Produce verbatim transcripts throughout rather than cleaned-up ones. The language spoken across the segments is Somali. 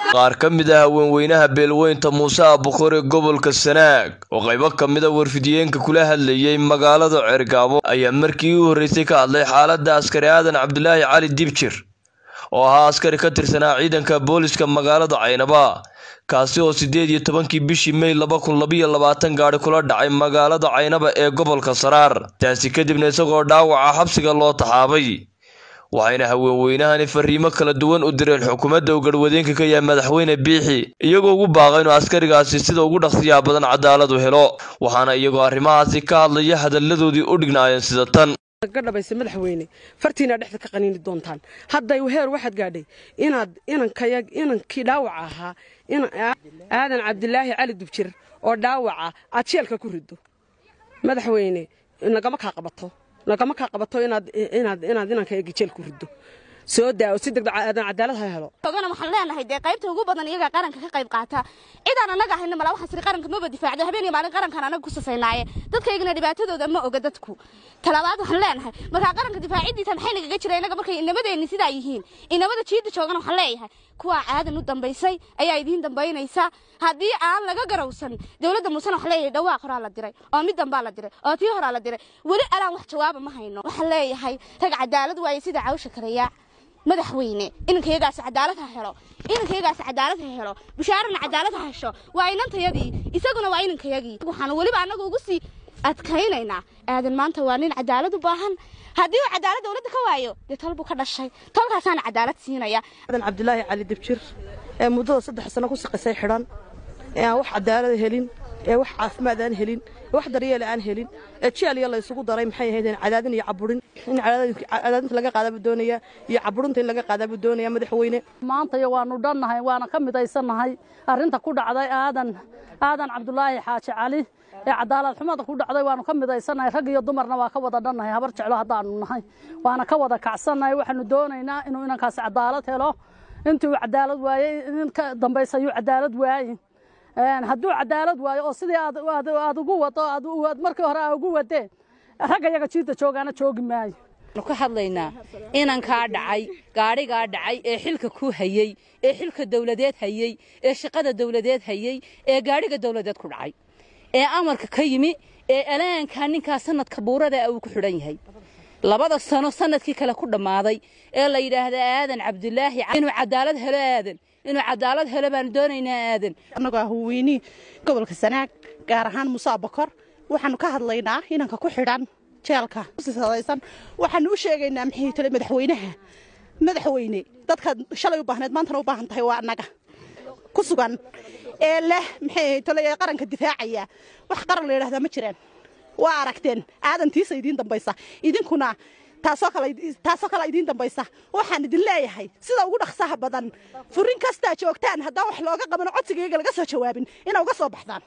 qaar ka mid ah haweenweynaha beelweynta Muuse Abuukar ee gobolka Sanaag oo qaybo ka mid ah warfidiyeenka kula hadlayay magaalada Cergaabo ayaa markii uu horeysay ka hadlay xaaladda askari Aadan Cabdulaahi Cali Dibjir oo ahaa askari ka tirsanaa ciidanka booliska magaalada Caynaba kaasi oo sideed iyo tobankii bishii May laba kun laba iyo labaatan gaari kula dhacay magaalada Caynaba ee gobolka Saraar taasi kadibna isagoo dhaawaca xabsiga loo taxaabay waxayna haweenweynahani fariimo kala duwan u direen xukuumadda oo garwadeenka ka yahay madaxweyne Biixi iyagoo ugu baaqay inuu askarigaasi sida ugu dhaqsiyaha badan cadaalad u helo waxaana iyagoo arrimahaasi ka hadlaya hadalladoodii u dhignaayeen sida tan gadhabaysa madaxweyne fartiina dhexda ka qaniini doontaan hadday heer waxaad gaadhay inaad inankaya inankii dhaawac ahaa in Aadan Cabdulaahi Cali Dibjir oo dhaawaca aad jeelka ku rido madaxweyne nagama ka qabato nagama ka qabato inaad inaad inaad inankaya jeel ku rido soo daawo si degdeg Aadan cadaalad ha helo ogana waxaan leenahay de qaybta ugu badan iyaga qaranka ka qayb qaata cidaan anaga ahayna malaha waxaan sir qaranka ma difaacdo habeen iyo maalin qarankan anaga ku safeynaaye dadkaygana dhibaatadooda ma oga dadku talabaad waxaan leenahay marka qaranka difaacidiisa maxay naga jireen inaga markay inabadeeni sida yihiin inabada jiida joogan waxaan leeyahay kuwa Aadan u dambeysay ayaa idin dambeynaysa hadii aan laga garawsan dawladda Muuse wax leeyahay dhawaaq hore la diray oo mid dambe la diray oo tii hore la diray wali alaan wax jawaab ma hayno waxaan leeyahay tag cadaalad way sida cawsha kaleeya madaxweyne inankaygaas cadaalad ha helo inankaygaas cadaalad ha helo bishaarna cadaalad ha hesho waa inantayadii isaguna waa inankayagii waxaan waliba anagu ugu sii adkaynaynaa Aadan maanta waa nin cadaalad u baahan hadii uu cadaalad dawladda ka waayo de talbu ka dhashay talkaasana cadaalad siinaya Aadan Cabdulaahi Cali Dibjir ee muddo saddex sano ku shaqeysay xiran ee wax cadaalad helin ee wax caafimaad aan helin wax daryeel aan helin ee jeel la isugu daray maxay ahaydeen cadaadin iyo caburin in cadaadinta laga qaadaba doonaya iyo caburinta in laga qaadaba doonaya madaxweyne maanta waanu dhannahay waana ka midaysanahay arinta ku dhacday Aadan Aadan Cabdulaahi Xaaji Cali ee cadaalad xumada ku dhacday waanu ka midaysanahay rag iyo dumarna waa ka wada dhannahay habar jeclo hadaan nahay waana ka wada kacsanahay waxaanu doonaynaa inuu inankaas cadaalad helo intii uu cadaalad waayay in ka dambeysay cadaalad waayay een haduu cadaalad waayo oo sidii aad aad ugu wado aad markii hore ugu wadeen ragga yaga jiida joogana joogi maayo ka hadlaynaa inanka dhacay gaariga dhacay ee xilka ku hayay ee xilka dawladeed hayay ee shaqada dawladeed hayay ee gaariga dawladeed ku dhacay ee amarka ka yimi ee alaanka ninka sanadka buurada uu ku xiran yahay labada sano sanadkii kale ku dhamaaday ee la yiraahdo Aadan Cabdulaahi inuu cadaalad helo Aadan inuu cadaalad helo baan doonaynaa Aadan anaga haweenii gobolka Sanaag gaar ahaan Muuse Abuukar waxaanu ka hadlaynaa inanka ku xiran jeelka sidaysan waxaanu u sheegaynaa maxay tale madaxweynaha madaxweyne dadka shalay u baahneed maanta u baahan tahay waa anaga ku sugan ee leh maxay tale qaranka difaacaya wax qaran la yiraahdo ma jiraan waa aragteen aadantiisa idin dambaysa idinkuna taasoo kale taasoo kale idin dambaysa waxaan idin leeyahay sida ugu dhaqsaha badan furin kasta joogtaan hadaa wax looga qaban codsigayga laga soo jawaabin ina uga soo baxdaan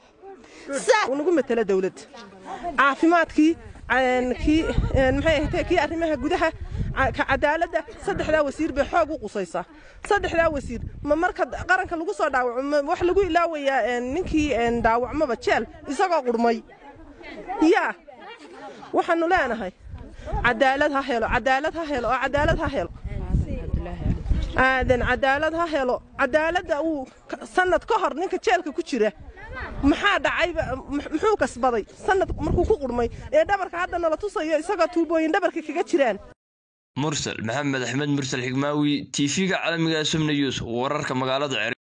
ugu matala dawlad caafimaadkii ki maxay ahayd ki arrimaha gudaha ka cadaaladda saddexda wasiir bay xoog u qusaysa saddexda wasiir ma marka qaranka lagu soo dhaawaco wax lagu ilaawayaa ninkii dhaawacmaba jeel isagoo qurmay يا وحنو لنا هاي عدالتها هلو عدالتها هلو عدالتها هلو آذن عدالتها هلو عدالة أو سنة كهر نك تشالك كتيرة محاد عيب محو كسبضي سنة مركو كقرمي إيه دبرك عدنا لا توصي سقى توبوين دبرك كجتيران مرسل محمد أحمد مرسل حكماوي تيفيق على مجال سمن يوسف وررك مقالة